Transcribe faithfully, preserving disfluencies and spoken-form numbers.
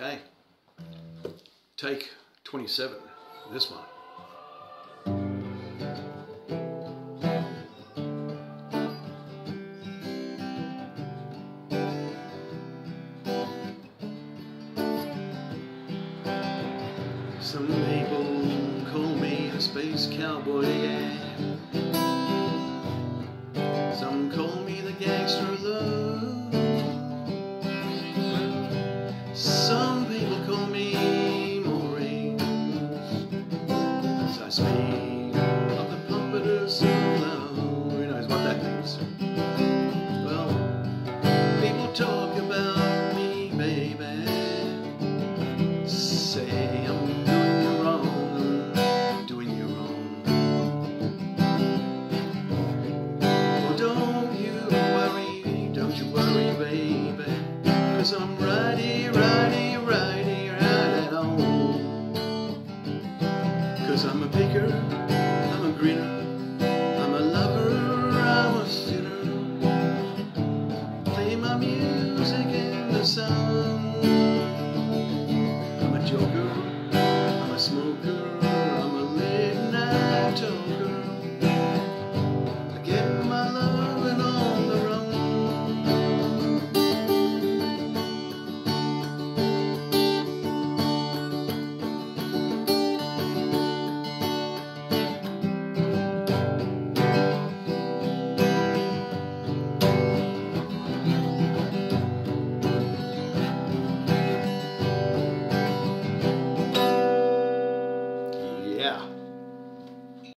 Okay. Take twenty-seven. This one. Some people call me a space cowboy, yeah. Some call me the gangster of love. Some people call me Maureen, as I speak of the puppeters of love. Who knows what that means?